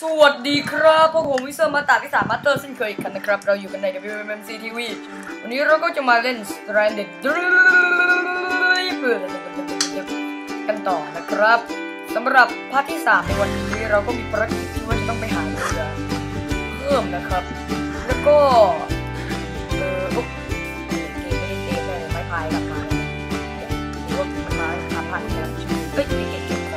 สวัสดีครับพวกผมวิเซอร์มาตาที่3มาสเตอร์เช่นเคยกันนะครับเราอยู่กันใน WMMC TV วันนี้เราก็จะมาเล่น Stranded กันต่อนะครับสำหรับพาร์ทที่3ในวันนี้เราก็มีภารกิจที่ว่าจะต้องไปหาเรือเพิ่มนะครับแล้วก็เกมไม่ได้เต้นเลยไม้พายกลับมาหรือว่ามันมาหาพันเนี่ยเก็บของ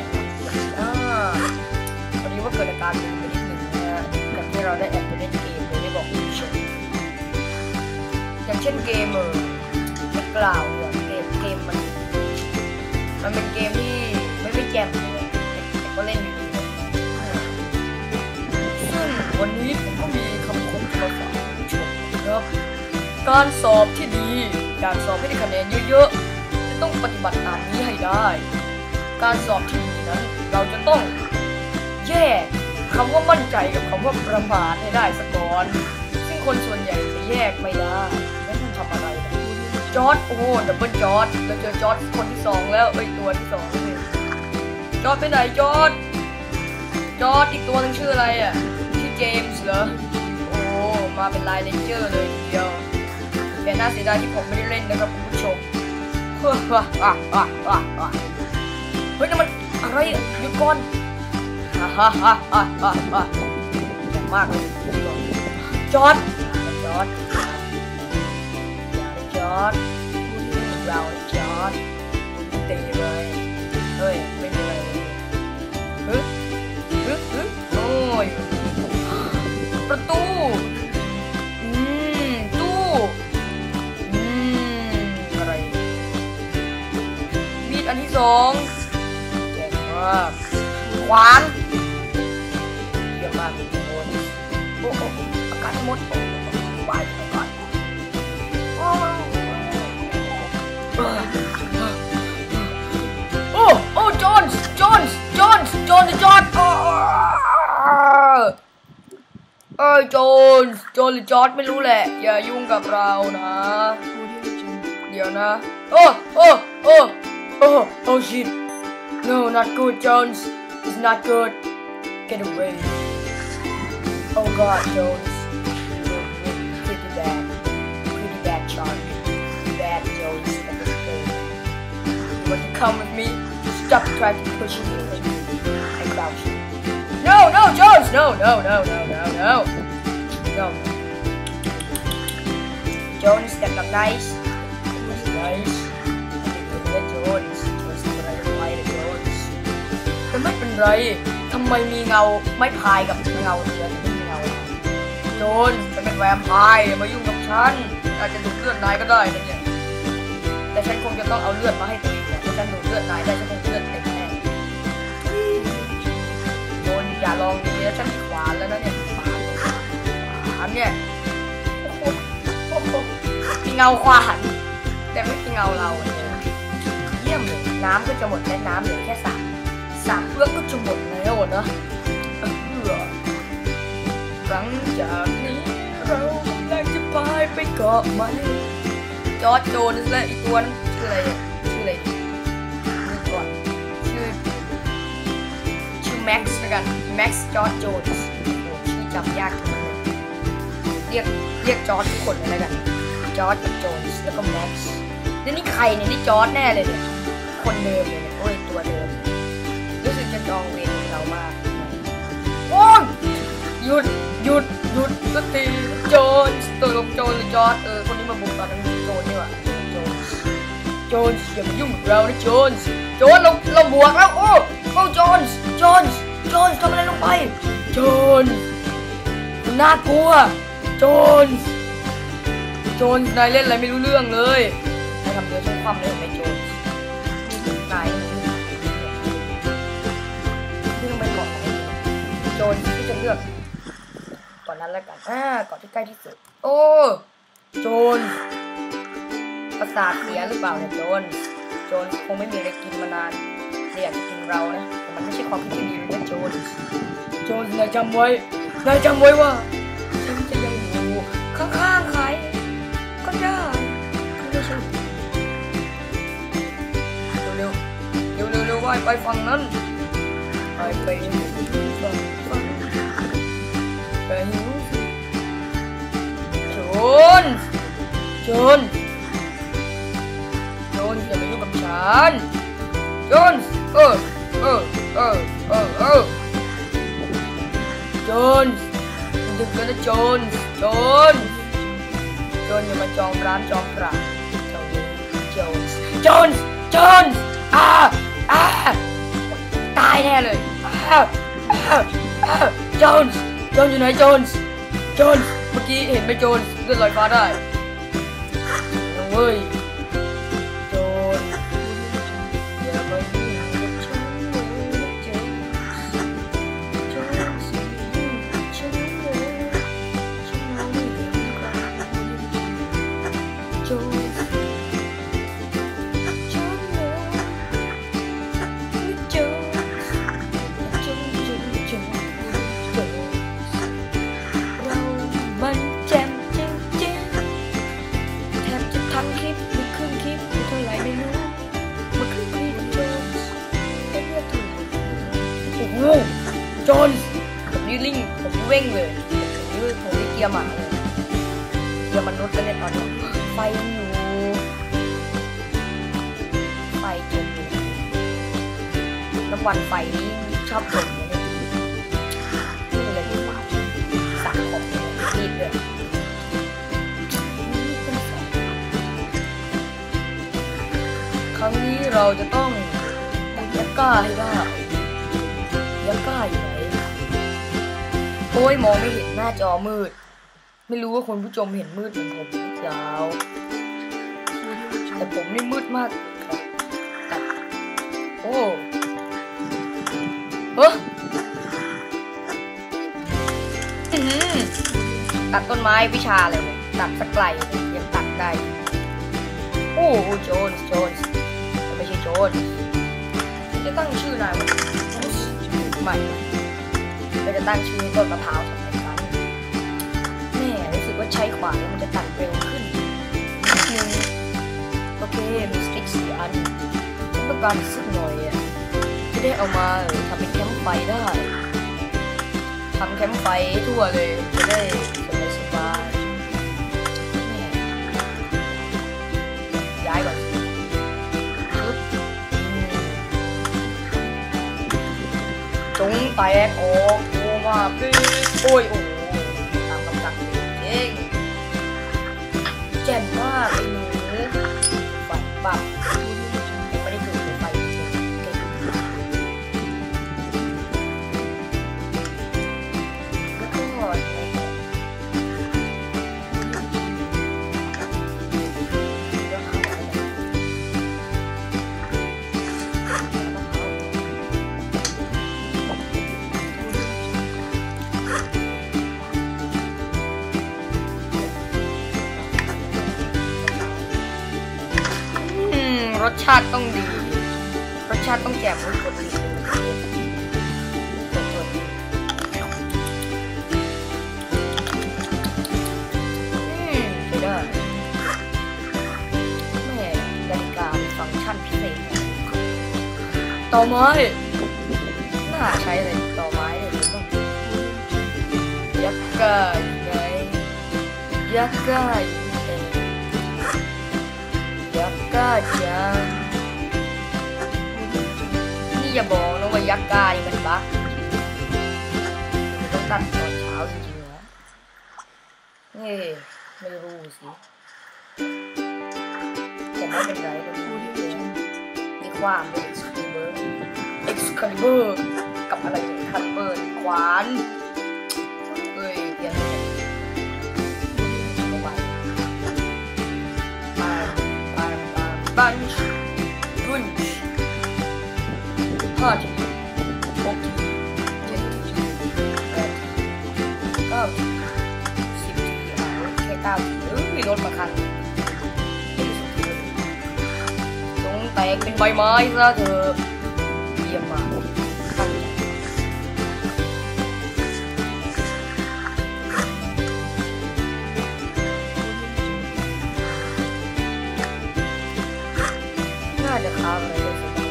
วันนี้ว่าเกิดอาการลืมไปนิดนึงนะกับที่เราได้แอบไปเล่นเกมโดยไม่บอกผู้ชมอย่างเช่นเกมไม่กล่าวอย่างเกมมันเป็นเกมที่ไม่แจ่มเลยแต่ก็เล่นอยู่ดีซึ่งวันนี้ผมก็มีคำคมมาฝากผู้ชมครับการสอบที่ดีการสอบให้ได้คะแนนเยอะๆจะต้องปฏิบัติตามนี้ให้ได้การสอบที่ดีนั้นเราจะต้องแยกคำว่ามั่นใจกับคำว่าประมาทให้ได้สักก่อนซึ่งคนส่วนใหญ่จะแยกไม่ได้แล้วคุณทำอะไรจอร์ดโอ้ดับเบิลจอร์ดเราเจอจอร์ดคนที่2แล้วตัวที่2นี่จอร์ดไปไหนจอร์ดอีกตัวนึงชื่ออะไรอ่ะชื่อเจมส์เหรอโอ้มาเป็นไลน์เลนเจอร์เลยทีเดียวแต่น่าเสียดายที่ผมไม่ได้เล่นนะครับคุณผู้ชมเฮ้ยนั่นมันอะไรหยุดก่อนฮ่าแย่มากเลยจอร์ดเราจอร์ดตีเลยเฮ้ยไม่มีอะไรเลยโอ้ยประตูตู้อะไรมีดอันที่2แย่มากขวานเยอะมากทุกคนโอ้อากาศหมดไปก่อนโอ้จอนส์จอร์ดจอนส์จอร์ดจอร์ดไม่รู้แหละอย่ายุ่งกับเรานะเดี๋ยวนะโอ้ shit no not good Jones it's not good get away oh god Jones pretty bad charge bad Jones you want to come with me stop trying to push me I crouch no Jones no Jones that's not nice Jones แต่ไม่เป็นไรทำไมมีเงาไม้พายกับเงาเรือถึงไม่มีเงาโจนจะเป็นแวมไพร์มายุ่งกับฉันอาจจะดูดเลือดนายก็ได้นะเนี่ยแต่ฉันคงจะต้องเอาเลือดมาให้ตัวเองเนี่ยถ้าฉันดูดเลือดนายได้ฉันคงเลือดเต็มแน่โจนอย่าลองดีนะฉันมีขวานแล้วนะเนี่ยขวานเนี่ยมีเงาขวานแต่ไม่มีเงาเราเนี่ยเยี่ยมเลยน้ำก็จะหมดและน้ำเหลือแค่3เพื่อก็จะหมดแล้วนะหลังจากนี้เรากำลังจะพายไปเกาะมันจอร์ดโจนส์และอีกตัวนั้นชื่ออะไรดูก่อนชื่อแม็กซ์แล้วกันแม็กซ์จอร์ดโจนส์ชื่อจำยากจังเลยเรียกจอร์ดทุกคนเลยแล้วกันจอร์ดกับโจนส์แล้วก็แม็กซ์นี่ใครเนี่ยนี่จอร์ดแน่เลยเนี่ยคนเดิมเลยโอ้ยตัวเดิมรู้สึกจะจองเวรเรามากโอ้ยหยุดสักทีโจนส์ตัวลงโจนหรือจอร์ดคนนี้มาบุกตอนนั้นโจนนี่หว่าโจนส์อย่ามายุ่งกับเรานะโจนส์เราบวกแล้วโอ้โจนส์ทำอะไรลงไปโจนส์น่ากลัวโจนส์นายเล่นอะไรไม่รู้เรื่องเลยนายทำเรือช่องความเลยไม่โจนส์นายโจนที่จะเลือกก่อนนั้นแล้วกันก่อนที่ใกล้ที่สุดโอ้โจนประสาทเสียหรือเปล่าเนี่ยโจนคงไม่มีอะไรกินมานานเลยอยากจะกินเรานะแต่มันไม่ใช่ความคิดที่ดีเลยนะโจนนายจำไว้ว่าฉันจะยังอยู่ข้างๆใครก็ได้ไม่ใช่เร็วว่ายไปฝั่งนั้นไปไปหิวนอย่าไปยุ่งกับฉันโจนโจนดึกแล้วนะโจนอย่ามาจองร้านจองปราบโจนตายแน่เลยโจนอยู่ไหนโจนเมื่อกี้เห็นไหมโจนเลือดลอยฟ้าได้เว้ยโจนอย่ามายุ่งกับฉันเลยโจนมันแจ่มจริงๆแทบจะทั้งคลิปหรือครึ่งคลิปเท่าไหร่ไม่รู้มาครึ่งคลิปโจนได้เลือดถูกโอ้โหโจนผมนี่ลิงผมนี่เว้งเลยผมนี่เกียร์หมาเลยเกียร์มนุษย์แล้วเนี่ยตอนนี้ไฟอยู่ไฟจมอยู่น้ำวันไฟนี่ชอบจมเลยนี่เลยดีกว่าสักของรีบเลยครั้งนี้เราจะต้องยักษ์ก้าให้ได้ยักษ์ก้าอยู่ไหนโอ้ยมองไม่เห็นหน้าจอมืดไม่รู้ว่าคุณผู้ชมเห็นมืดเหมือนผมหรือเปล่าแต่ผมนี่มืดมากครับโอ้ตัดต้นไม้วิชาอะไรเนี่ยตัดสักไกลยังตัดได้โอ้โจนไม่ใช่โจนจะตั้งชื่อนายว่าใหม่เราจะตั้งชื่อต้นมะพร้าวทำไมกันแม่รู้สึกว่าใช้ขวานแล้วมันจะตัดเร็วขึ้นนิดนึงโอเคมีสติ๊ก4 อันฉันต้องการสักหน่อยจะได้เอามาทำเป็นแคมป์ไฟได้ทำแคมป์ไฟทั่วเลยจะได้สบายย้ายก่อนจงแตกออกโอ้มากเลยโอ้ตามกำลังเองแจ่มมากเลยหนูไฟปับยังไม่ได้จุดไฟแล้วก็รสชาติต้องดีรสชาติต้องแจ่มกดดีไม่ได้แม่นาฬิกาฟังก์ชันพิเศษต่อไม้น่าใช้เลยต่อไม้เลยต้องยักษ์ก้าไงยักษ์ก้ายักษ์ก้าจังนี่อย่าบอกนะว่ายักษ์ก้านี่มันบั๊กต้องตัดตอนเช้าจริงๆนะนี่ไม่รู้สิแต่ไม่เป็นไรก็ดูดินี่ความเป็น Excalibur กับอะไรเนี่ย Excalibur ขวานเอ้ยเปลี่ยนbunch 5 ที 6 ที 7 ที 8 9 ที 10 ทีแค่9 ทีรถมาคันจงแตกเป็นใบไม้ซะเถอะเยี่ยมมากตั้งใจน่าจะค้างอะไรได้สักอย่าง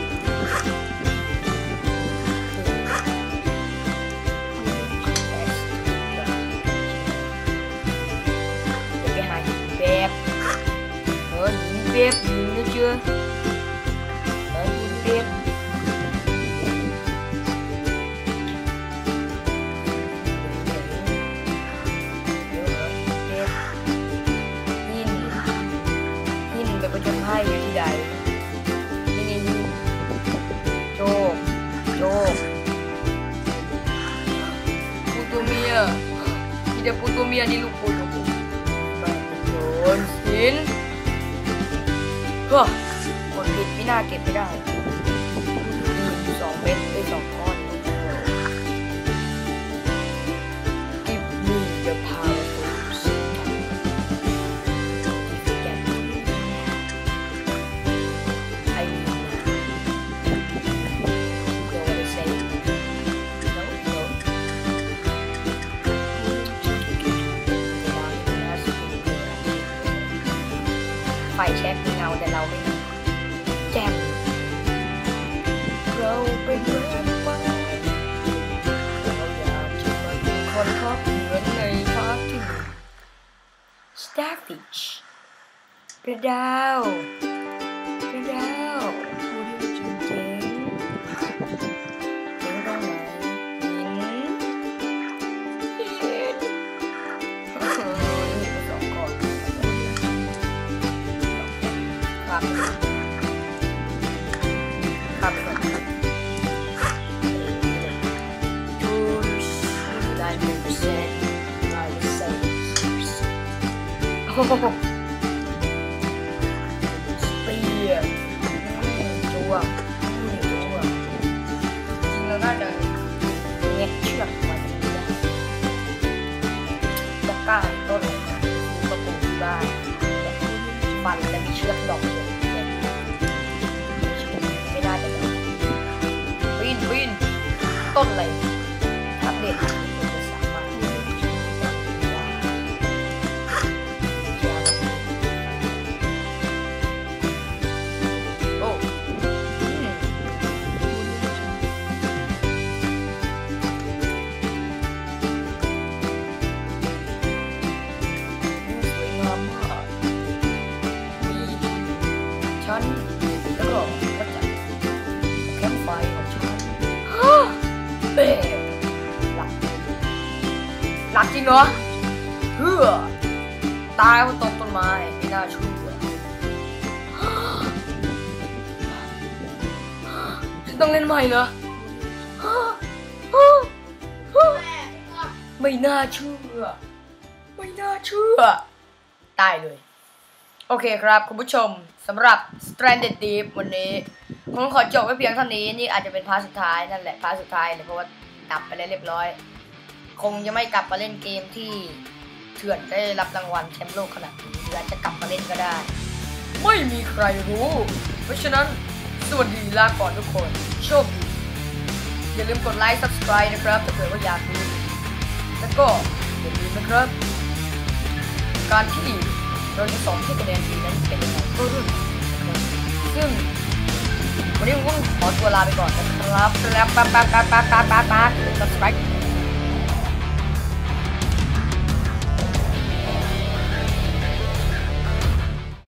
มีอันนี้ลูกปูแบบโดนสินกดผิดไม่น่าเก็บไม่ได้มี2 เม็ดไป2 ก้อน Give me the power to get Iไฟแช็กมีเงาแต่เราไม่มีแจ่มเราเป็นเพื่อนไว้เราอยากจะมาเป็นคนคบเหมือนในภาพที่ Starfish กระดาวผู้เดียวจริงเจ๋งตรงไหนหินครับโอ้โหสเปียร์จัวจริงแล้วน่าจะเงี้ยเชือกมาจากนี้ได้จะกล้าต้นประตูที่บ้านฟันและมีเชือกดอกอยู่ไม่น่าจะได้วินต้นอะไรอัปเดตจะสามารถโอ้สวยงามมากมีชั้นแล้วก็จะแคมป์ไฟของฉันเบ๊หลับจริงเหรอตายบนต้นไม้ไม่น่าเชื่อฉันต้องเล่นใหม่เหรอไม่น่าเชื่อตายเลยโอเคครับคุณผู้ชมสำหรับ Stranded Deep วันนี้ผมขอจบไว้เพียงเท่านี้นี่อาจจะเป็นพาร์ทสุดท้ายนั่นแหละพาร์ทสุดท้ายเลยเพราะว่าดับไปแล้วเรียบร้อยคงจะไม่กลับมาเล่นเกมที่เถื่อนได้รับรางวัลแชมป์โลกขนาดนี้หรืออาจจะกลับมาเล่นก็ได้ไม่มีใครรู้เพราะฉะนั้นสวัสดีลาก่อนทุกคนโชคดีอย่าลืมกดไลค์ Subscribe นะครับถ้าเกิดว่าอยากดูแล้วก็อย่าลืมนะครับการที่เราจะสอนให้คะแนนทีนั้นเป็นยังไงก็เรื่องนะครับซึ่งวันนี้ผมขอตัวลาไปก่อนนะครับแล้วSubscribe